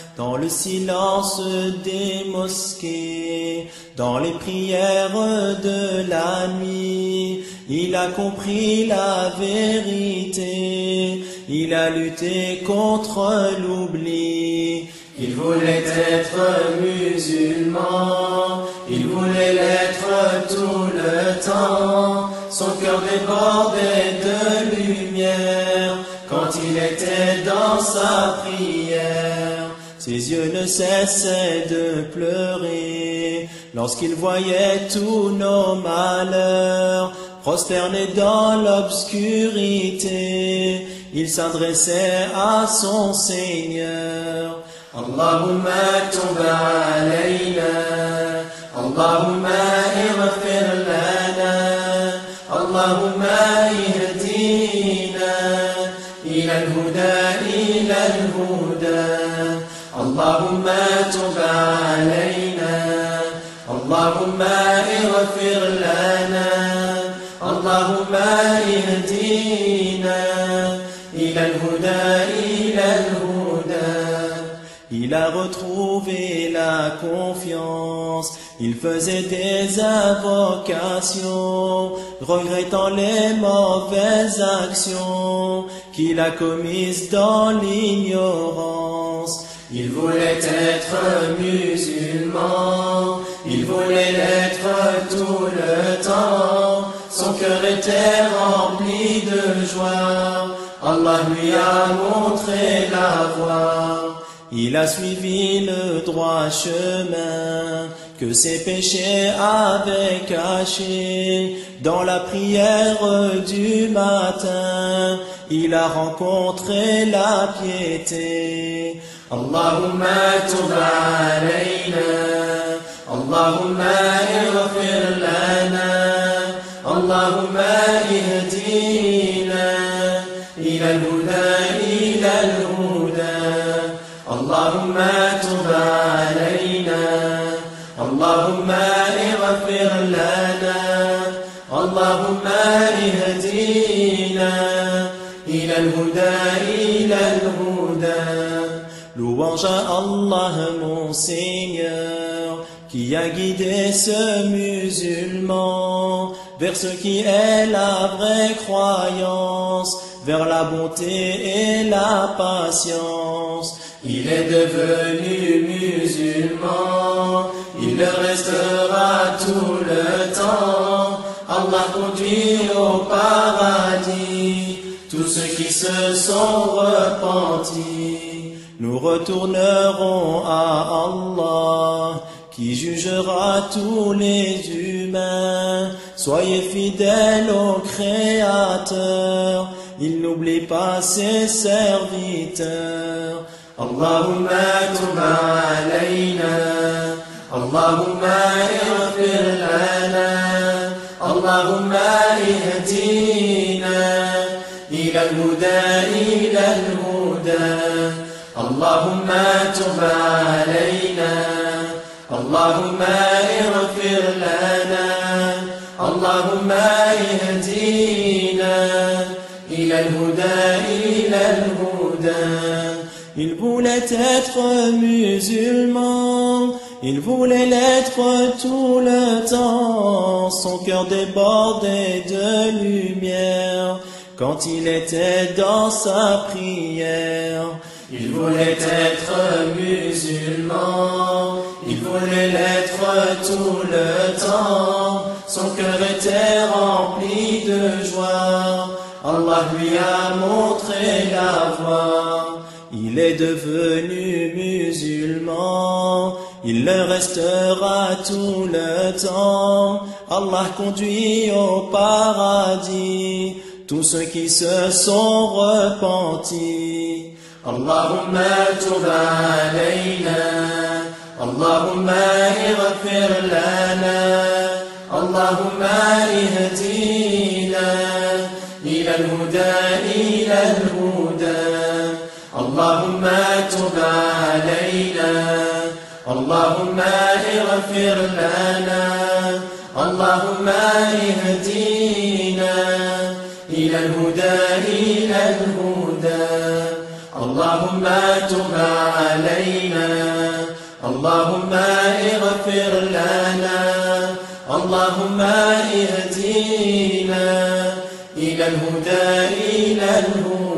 dans le silence des mosquées, dans les prières de la nuit. Il a compris la vérité, il a lutté contre l'oubli. Il voulait être musulman, il voulait l'être tout le temps. Son cœur débordait de lumière quand il était dans sa prière. Ses yeux ne cessaient de pleurer lorsqu'il voyait tous nos malheurs. Prosterné dans l'obscurité, il s'adressait à son Seigneur. Allahumma tub alayna, Allahumma ighfir lana, Allahumma ihdina ila al-huda, ila al-huda. Allahumma tub alayna, Allahumma ighfir lana, Allahumma ihdina ila al-huda, ila al-huda. Il a retrouvé la confiance, il faisait des invocations, regrettant les mauvaises actions qu'il a commises dans l'ignorance. Il voulait être musulman, il voulait l'être tout le temps. Son cœur était rempli de joie, Allah lui a montré la voie. Il a suivi le droit chemin que ses péchés avaient caché. Dans la prière du matin, il a rencontré la piété. Allahumma tub alayna, Allahumma ighfir lana, Allahumma ihdina ila al-huda, ila al-huda. Allahumma tub alayna, Allahumma ighfir lana, Allahumma ihdina ila al-huda, ila al-huda. Louange à Allah mon Seigneur, qui a guidé ce musulman vers ce qui est la vraie croyance, vers la bonté et la patience. Il est devenu musulman, il le restera tout le temps. Allah conduit au paradis tous ceux qui se sont repentis. Nous retournerons à Allah, qui jugera tous les humains. Soyez fidèles au Créateur, il n'oublie pas ses serviteurs. Allahumma tub alayna, Allahumma ighfir lana, Allahumma ihdina ila al-huda, ila al-huda. Allahumma tub alayna, Allahumma ighfir lana, Allahumma ihdina ila al-huda, ila al-huda. Il voulait être musulman, il voulait l'être tout le temps. Son cœur débordait de lumière quand il était dans sa prière. Il voulait être musulman, il voulait l'être tout le temps. Son cœur était rempli de joie, Allah lui a montré la voie. Il est devenu musulman, il le restera tout le temps. Allah conduit au paradis tous ceux qui se sont repentis. Allahumma tub alayna, Allahumma ighfir lana, Allahumma ihdina ila al-huda, ila al-huda. Allahumma tub alayna, Allahumma ighfir lana, Allahumma ihdina ila al-huda, ila al-huda. اللهم تب علينا، اللهم اغفر لنا، اللهم اهدينا إلى الهدى إلى الهدى.